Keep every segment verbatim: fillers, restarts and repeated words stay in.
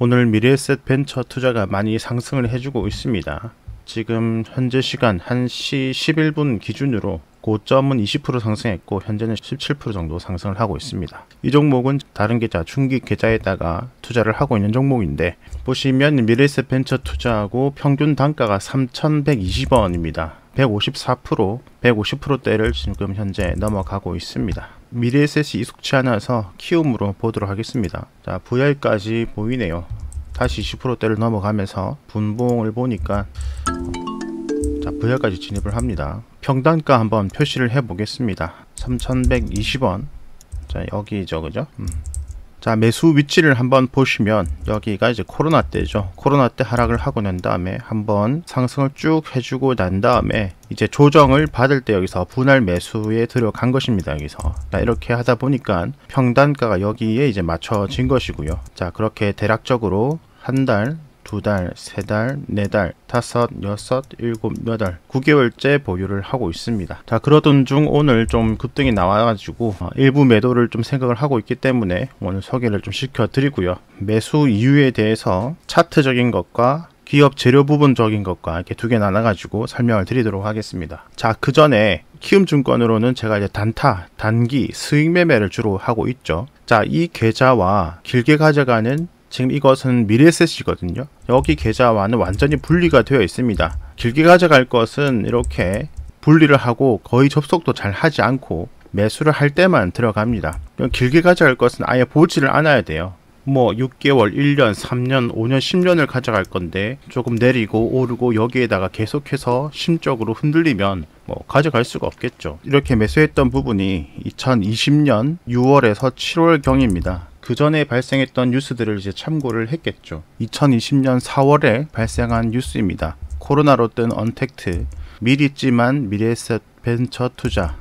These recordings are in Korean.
오늘 미래에셋 벤처 투자가 많이 상승을 해주고 있습니다. 지금 현재 시간 한 시 십일 분 기준으로 고점은 이십 퍼센트 상승했고 현재는 십칠 퍼센트 정도 상승을 하고 있습니다. 이 종목은 다른 계좌, 중기 계좌에다가 투자를 하고 있는 종목인데, 보시면 미래에셋 벤처 투자하고 평균 단가가 삼천백이십 원입니다. 백오십사 퍼센트, 백오십 퍼센트대를 지금 현재 넘어가고 있습니다. 미래에셋이 익숙치 않아서 키움으로 보도록 하겠습니다. 자, 브이알까지 보이네요. 다시 이십 퍼센트대를 넘어가면서 분봉을 보니까 자, 브이알까지 진입을 합니다. 평단가 한번 표시를 해 보겠습니다. 삼천백이십 원. 자, 여기죠, 그죠? 음. 자, 매수 위치를 한번 보시면 여기가 이제 코로나 때죠. 코로나 때 하락을 하고 난 다음에 한번 상승을 쭉 해주고 난 다음에 이제 조정을 받을 때 여기서 분할 매수에 들어간 것입니다. 여기서 자, 이렇게 하다 보니까 평단가가 여기에 이제 맞춰진 것이고요. 자, 그렇게 대략적으로 한 달, 두 달, 세 달, 네 달, 다섯, 여섯, 일곱, 여덟, 구 개월째 보유를 하고 있습니다. 자, 그러던 중 오늘 좀 급등이 나와가지고 어, 일부 매도를 좀 생각을 하고 있기 때문에 오늘 소개를 좀 시켜드리고요. 매수 이유에 대해서 차트적인 것과 기업 재료 부분적인 것과 이렇게 두 개 나눠가지고 설명을 드리도록 하겠습니다. 자, 그 전에 키움증권으로는 제가 이제 단타, 단기, 수익 매매를 주로 하고 있죠. 자, 이 계좌와 길게 가져가는 지금 이것은 미래에셋이거든요. 여기 계좌와는 완전히 분리가 되어 있습니다. 길게 가져갈 것은 이렇게 분리를 하고 거의 접속도 잘 하지 않고 매수를 할 때만 들어갑니다. 길게 가져갈 것은 아예 보지를 않아야 돼요. 뭐 육 개월, 일 년, 삼 년, 오 년, 십 년을 가져갈 건데 조금 내리고 오르고 여기에다가 계속해서 심적으로 흔들리면 뭐 가져갈 수가 없겠죠. 이렇게 매수했던 부분이 이천이십 년 유월에서 칠월경입니다. 그 전에 발생했던 뉴스들을 이제 참고를 했겠죠. 이천이십 년 사월에 발생한 뉴스입니다. 코로나로 뜬 언택트, 미리 찜한 미래에셋 벤처 투자.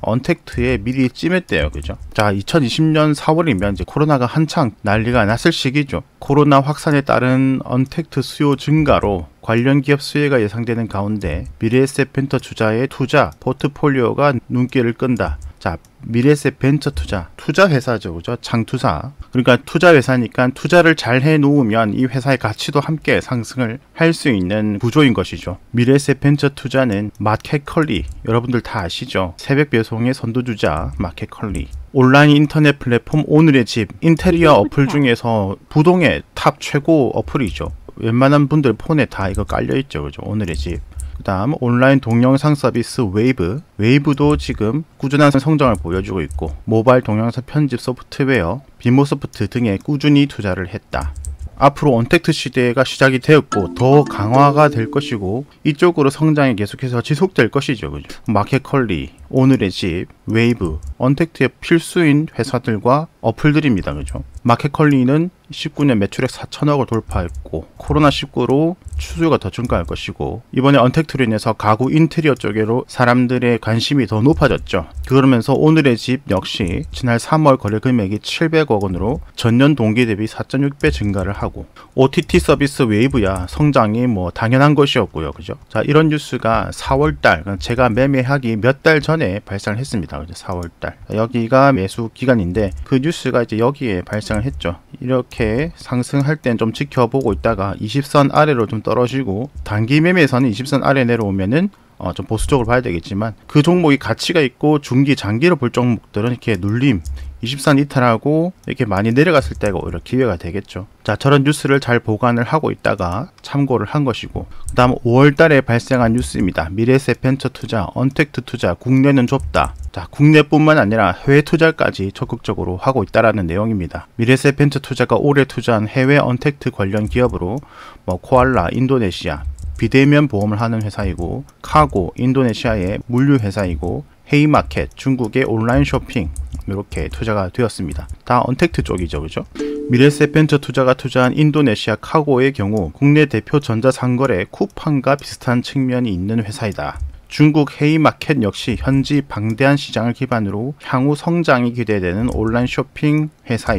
언택트에 미리 찜했대요. 그죠? 자, 이천이십 년 사월이면 이제 코로나가 한창 난리가 났을 시기죠. 코로나 확산에 따른 언택트 수요 증가로 관련 기업 수혜가 예상되는 가운데 미래에셋 벤처 투자의 투자 포트폴리오가 눈길을 끈다. 자, 미래에셋 벤처 투자, 투자 회사죠, 그죠? 장투사. 그러니까 투자 회사니까 투자를 잘 해놓으면 이 회사의 가치도 함께 상승을 할 수 있는 구조인 것이죠. 미래에셋 벤처 투자는 마켓컬리, 여러분들 다 아시죠? 새벽 배송의 선두주자 마켓컬리. 온라인 인터넷 플랫폼 오늘의 집, 인테리어 어플 중에서 부동의 탑 최고 어플이죠. 웬만한 분들 폰에 다 이거 깔려있죠, 그죠? 오늘의 집. 그 다음 온라인 동영상 서비스 웨이브. 웨이브도 지금 꾸준한 성장을 보여주고 있고, 모바일 동영상 편집 소프트웨어 비모소프트 등에 꾸준히 투자를 했다. 앞으로 언택트 시대가 시작이 되었고 더 강화가 될 것이고 이쪽으로 성장이 계속해서 지속될 것이죠. 그죠? 마켓컬리, 오늘의 집, 웨이브, 언택트의 필수인 회사들과 어플들입니다. 그죠? 마켓컬리는 십구 년 매출액 사천억을 돌파했고 코로나 십구로 수요가 더 증가할 것이고, 이번에 언택트로 인해서 가구 인테리어 쪽으로 사람들의 관심이 더 높아졌죠. 그러면서 오늘의 집 역시 지난 삼월 거래 금액이 칠백억 원으로 전년 동기 대비 사 점 육 배 증가를 하고, 오티티 서비스 웨이브야 성장이 뭐 당연한 것이었고요. 그죠? 자, 이런 뉴스가 사월달, 제가 매매하기 몇 달 전에 발생을 했습니다. 그죠? 사월달. 여기가 매수 기간인데 그 뉴스가 이제 여기에 발생을 했죠. 이렇게 상승할 땐 좀 지켜보고 있다가 이십 선 아래로 좀 떨어지고, 단기 매매에서는 이십 선 아래 내려오면은 어, 좀 보수적으로 봐야 되겠지만, 그 종목이 가치가 있고 중기 장기로 볼 종목들은 이렇게 눌림, 이십 선 이탈하고 이렇게 많이 내려갔을 때가 오히려 기회가 되겠죠. 자, 저런 뉴스를 잘 보관을 하고 있다가 참고를 한 것이고, 그 다음 오월 달에 발생한 뉴스입니다. 미래에셋 벤처 투자, 언택트 투자, 국내는 좁다. 자, 국내뿐만 아니라 해외 투자까지 적극적으로 하고 있다라는 내용입니다. 미래에셋 벤처 투자가 올해 투자한 해외 언택트 관련 기업으로 뭐 코알라, 인도네시아, 비대면 보험을 하는 회사이고, 카고, 인도네시아의 물류 회사이고, 헤이마켓, 중국의 온라인 쇼핑, 이렇게 투자가 되었습니다. 다 언택트 쪽이죠, 그죠? 미래에셋 벤처 투자가 투자한 인도네시아 카고의 경우 국내 대표 전자상거래 쿠팡과 비슷한 측면이 있는 회사이다. 중국 헤이마켓 역시 현지 방대한 시장을 기반으로 향후 성장이 기대되는 온라인 쇼핑 회사이다.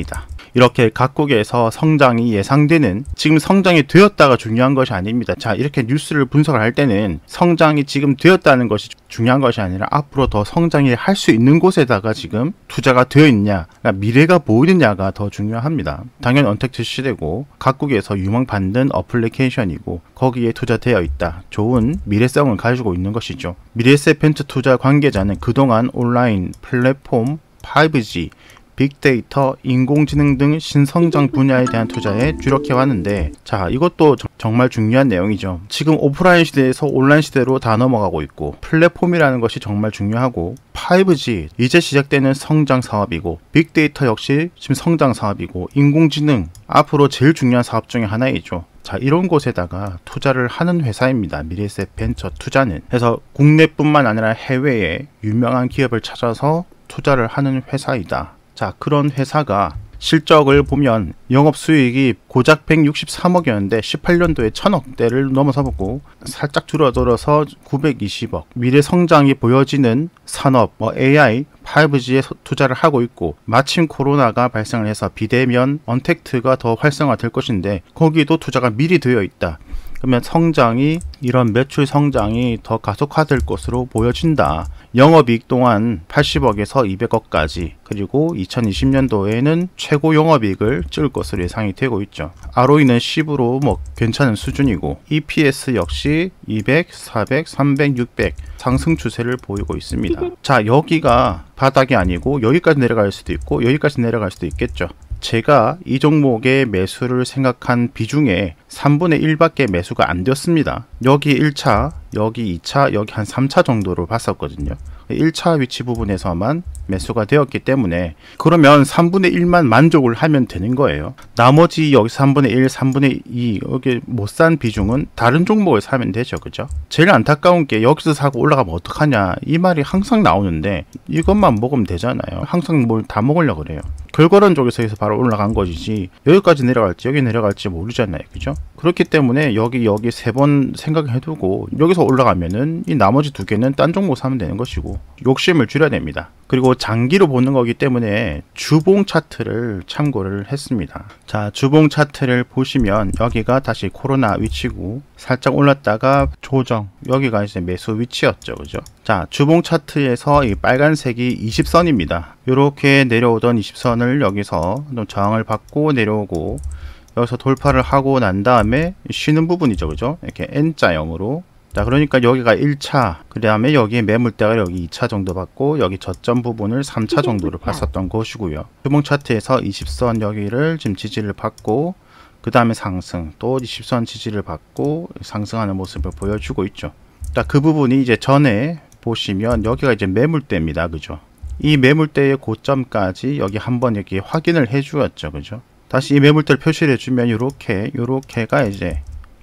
이렇게 각국에서 성장이 예상되는, 지금 성장이 되었다가 중요한 것이 아닙니다. 자, 이렇게 뉴스를 분석을 할 때는 성장이 지금 되었다는 것이 중요한 것이 아니라 앞으로 더 성장이 할 수 있는 곳에다가 지금 투자가 되어 있냐, 그러니까 미래가 보이느냐가 더 중요합니다. 당연히 언택트 시대고 각국에서 유망받는 어플리케이션이고 거기에 투자되어 있다. 좋은 미래성을 가지고 있는 것이죠. 미래세펜트 투자 관계자는 그동안 온라인 플랫폼, 파이브지, 빅데이터, 인공지능 등 신성장 분야에 대한 투자에 주력해 왔는데, 자, 이것도 저, 정말 중요한 내용이죠. 지금 오프라인 시대에서 온라인 시대로 다 넘어가고 있고, 플랫폼이라는 것이 정말 중요하고, 파이브지 이제 시작되는 성장 사업이고, 빅데이터 역시 지금 성장 사업이고, 인공지능 앞으로 제일 중요한 사업 중에 하나이죠. 자, 이런 곳에다가 투자를 하는 회사입니다. 미래세펜처 투자는. 그래서 국내뿐만 아니라 해외에 유명한 기업을 찾아서 투자를 하는 회사이다. 자, 그런 회사가 실적을 보면 영업수익이 고작 백육십삼억이었는데 십팔 년도에 천억대를 넘어서고 살짝 줄어들어서 구백이십억, 미래 성장이 보여지는 산업, 뭐 에이아이, 파이브지에 투자를 하고 있고, 마침 코로나가 발생을 해서 비대면 언택트가 더 활성화될 것인데 거기도 투자가 미리 되어 있다. 그러면 성장이, 이런 매출 성장이 더 가속화될 것으로 보여진다. 영업이익 또한 팔십억에서 이백억까지, 그리고 이천이십 년도에는 최고 영업이익을 찍을 것으로 예상이 되고 있죠. 알오이는 십으로 뭐 괜찮은 수준이고, 이피에스 역시 이백, 사백, 삼백, 육백 상승 추세를 보이고 있습니다. 자, 여기가 바닥이 아니고 여기까지 내려갈 수도 있고 여기까지 내려갈 수도 있겠죠. 제가 이 종목의 매수를 생각한 비중에 삼분의 일밖에 매수가 안 되었습니다. 여기 일 차, 여기 이 차, 여기 한 삼 차 정도로 봤었거든요. 일 차 위치 부분에서만 매수가 되었기 때문에, 그러면 삼분의 일만 만족을 하면 되는 거예요. 나머지 여기 삼분의 일, 삼분의 이 여기 못 산 비중은 다른 종목을 사면 되죠. 그죠? 제일 안타까운 게 여기서 사고 올라가면 어떡하냐 이 말이 항상 나오는데, 이것만 먹으면 되잖아요. 항상 뭘 다 먹으려고 그래요. 결과론 쪽에서 바로 올라간 것이지 여기까지 내려갈지 여기 내려갈지 모르잖아요. 그죠? 그렇기 때문에 여기 여기 세 번 생각해 두고 여기서 올라가면은 이 나머지 두 개는 딴 종목 사면 되는 것이고, 욕심을 줄여야 됩니다. 그리고 장기로 보는 거기 때문에 주봉 차트를 참고를 했습니다. 자, 주봉 차트를 보시면 여기가 다시 코로나 위치고 살짝 올랐다가 조정, 여기가 이제 매수 위치였죠. 그죠? 자, 주봉 차트에서 이 빨간색이 이십 선입니다. 이렇게 내려오던 이십 선을 여기서 저항을 받고 내려오고, 여기서 돌파를 하고 난 다음에 쉬는 부분이죠. 그죠? 이렇게 N자형으로. 자, 그러니까 여기가 일 차, 그 다음에 여기에 매물대가 여기 이 차 정도 받고, 여기 저점 부분을 삼 차 정도를 봤었던 것이고요. 주봉 차트에서 이십 선 여기를 지금 지지를 받고, 그 다음에 상승, 또 이십 선 지지를 받고 상승하는 모습을 보여주고 있죠. 자, 그 부분이 이제 전에 보시면 여기가 이제 매물대입니다. 그죠? 이 매물대의 고점까지 여기 한번 여기 확인을 해 주었죠. 그죠? 다시 이 매물대를 표시를 해주면 요렇게, 요렇게가 이제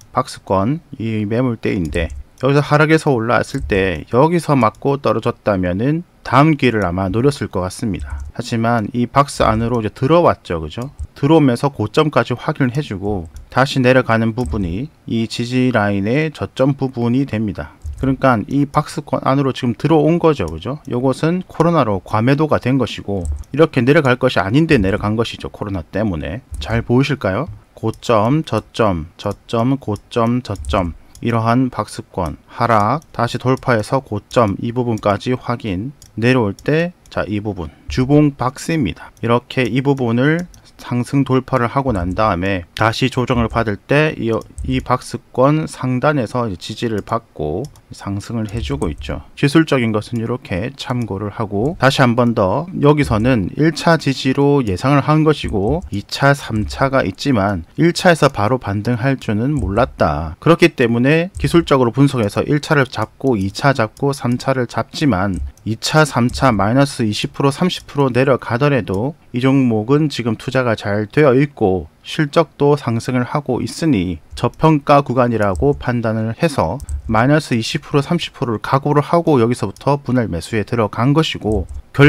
박스권, 이 매물대인데, 여기서 하락해서 올라왔을 때 여기서 맞고 떨어졌다면은 다음 기회를 아마 노렸을 것 같습니다. 하지만 이 박스 안으로 이제 들어왔죠. 그죠? 들어오면서 고점까지 확인을 해주고 다시 내려가는 부분이 이 지지 라인의 저점 부분이 됩니다. 그러니까 이 박스권 안으로 지금 들어온 거죠. 그죠? 요것은 코로나로 과매도가 된 것이고, 이렇게 내려갈 것이 아닌데 내려간 것이죠. 코로나 때문에. 잘 보이실까요? 고점, 저점, 저점, 고점, 저점, 이러한 박스권 하락, 다시 돌파해서 고점 이 부분까지 확인, 내려올 때 자, 이 부분 주봉 박스입니다. 이렇게 이 부분을 상승 돌파를 하고 난 다음에 다시 조정을 받을 때 이 이 박스권 상단에서 지지를 받고 상승을 해주고 있죠. 기술적인 것은 이렇게 참고를 하고, 다시 한 번 더 여기서는 일 차 지지로 예상을 한 것이고 이 차, 삼 차가 있지만 일 차에서 바로 반등할 줄은 몰랐다. 그렇기 때문에 기술적으로 분석해서 일 차를 잡고 이 차 잡고 삼 차를 잡지만 이 차, 삼 차 마이너스 이십 퍼센트, 삼십 퍼센트 내려가더라도 이 종목은 지금 투자가 잘 되어 있고 실적도 상승을 하고 있으니 저평가 구간이라고 판단을 해서 마이너스 이십 퍼센트, 삼십 퍼센트를 각오를 하고 여기서부터 분할 매수에 들어간 것이고,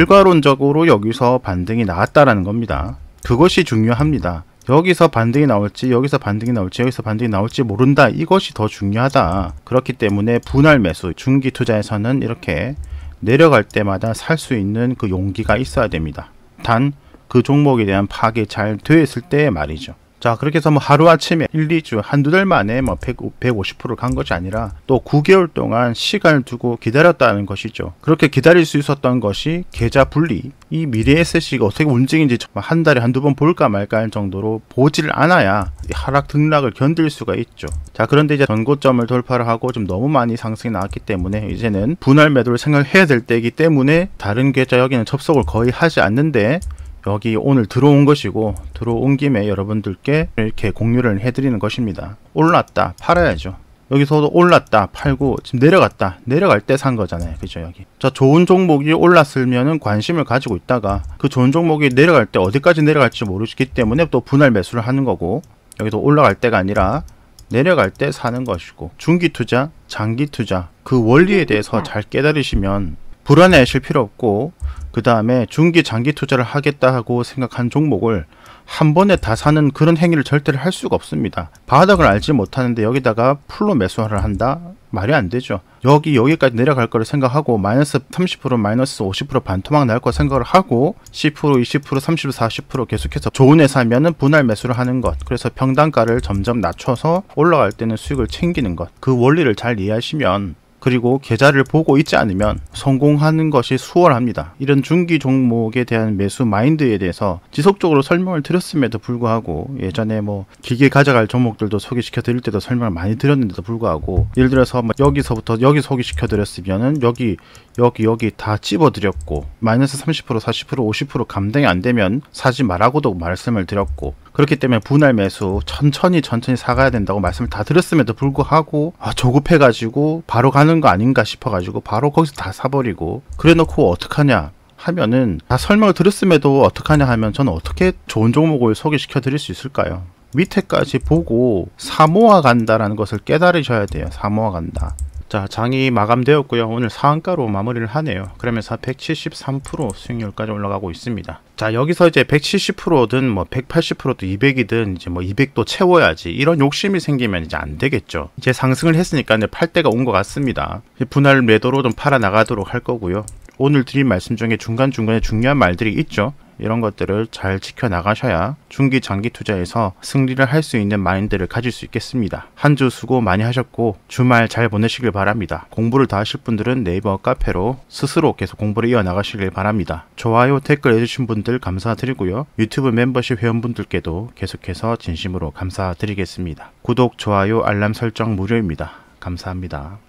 결과론적으로 여기서 반등이 나왔다라는 겁니다. 그것이 중요합니다. 여기서 반등이 나올지 여기서 반등이 나올지 여기서 반등이 나올지 모른다. 이것이 더 중요하다. 그렇기 때문에 분할 매수, 중기 투자에서는 이렇게 내려갈 때마다 살 수 있는 그 용기가 있어야 됩니다. 단 그 종목에 대한 파악이 잘 되었을 때 말이죠. 자, 그렇게 해서 뭐 하루아침에 일, 이 주, 한두 달 만에 뭐 백, 백오십 퍼센트 간 것이 아니라 또 구 개월 동안 시간을 두고 기다렸다는 것이죠. 그렇게 기다릴 수 있었던 것이 계좌 분리, 이 미래에셋이 어떻게 움직이는지 한 달에 한두 번 볼까 말까 할 정도로 보지를 않아야 하락 등락을 견딜 수가 있죠. 자, 그런데 이제 전고점을 돌파를 하고 좀 너무 많이 상승이 나왔기 때문에 이제는 분할 매도를 생각해야 될 때이기 때문에 다른 계좌 여기는 접속을 거의 하지 않는데 여기 오늘 들어온 것이고, 들어온 김에 여러분들께 이렇게 공유를 해드리는 것입니다. 올랐다 팔아야죠. 여기서도 올랐다 팔고 지금 내려갔다 내려갈 때 산 거잖아요. 그죠? 여기 자, 좋은 종목이 올랐으면은 관심을 가지고 있다가 그 좋은 종목이 내려갈 때 어디까지 내려갈지 모르기 때문에 또 분할 매수를 하는 거고, 여기도 올라갈 때가 아니라 내려갈 때 사는 것이고, 중기 투자, 장기 투자 그 원리에 대해서 잘 깨달으시면 불안해하실 필요 없고, 그 다음에 중기 장기 투자를 하겠다 하고 생각한 종목을 한 번에 다 사는 그런 행위를 절대로 할 수가 없습니다. 바닥을 알지 못하는데 여기다가 풀로 매수를 한다? 말이 안 되죠. 여기 여기까지 내려갈 거를 생각하고 마이너스 삼십 퍼센트 마이너스 오십 퍼센트 반토막 날 거 생각을 하고 십 퍼센트 이십 퍼센트 삼십 퍼센트 사십 퍼센트 계속해서 좋은 회사면은 분할 매수를 하는 것, 그래서 평단가를 점점 낮춰서 올라갈 때는 수익을 챙기는 것, 그 원리를 잘 이해하시면, 그리고 계좌를 보고 있지 않으면 성공하는 것이 수월합니다. 이런 중기 종목에 대한 매수 마인드에 대해서 지속적으로 설명을 드렸음에도 불구하고, 예전에 뭐 길게 가져갈 종목들도 소개시켜 드릴 때도 설명을 많이 드렸는데도 불구하고, 예를 들어서 뭐 여기서부터 여기 소개시켜 드렸으면은 여기 여기 여기 다 찝어 드렸고, 마이너스 삼십 퍼센트 사십 퍼센트 오십 퍼센트 감당이 안 되면 사지 말라고도 말씀을 드렸고, 그렇기 때문에 분할 매수 천천히 천천히 사가야 된다고 말씀을 다 드렸음에도 불구하고 아, 조급해 가지고 바로 가는 거 아닌가 싶어 가지고 바로 거기서 다 사버리고, 그래 놓고 어떡하냐 하면은, 다 설명을 드렸음에도 어떡하냐 하면 저는 어떻게 좋은 종목을 소개시켜 드릴 수 있을까요? 밑에까지 보고 사모아 간다라는 것을 깨달으셔야 돼요. 사모아 간다. 자, 장이 마감되었고요. 오늘 상한가로 마무리를 하네요. 그러면서 백칠십삼 퍼센트 수익률까지 올라가고 있습니다. 자, 여기서 이제 백칠십 퍼센트든 뭐 백팔십 퍼센트든 이백이든 이제 뭐 이백도 채워야지, 이런 욕심이 생기면 이제 안 되겠죠. 이제 상승을 했으니까 이제 팔 때가 온 것 같습니다. 분할 매도로 좀 팔아 나가도록 할 거고요. 오늘 드린 말씀 중에 중간중간에 중요한 말들이 있죠. 이런 것들을 잘 지켜나가셔야 중기 장기 투자에서 승리를 할 수 있는 마인드를 가질 수 있겠습니다. 한 주 수고 많이 하셨고 주말 잘 보내시길 바랍니다. 공부를 다 하실 분들은 네이버 카페로 스스로 계속 공부를 이어나가시길 바랍니다. 좋아요 댓글 해주신 분들 감사드리고요. 유튜브 멤버십 회원분들께도 계속해서 진심으로 감사드리겠습니다. 구독, 좋아요, 알람 설정 무료입니다. 감사합니다.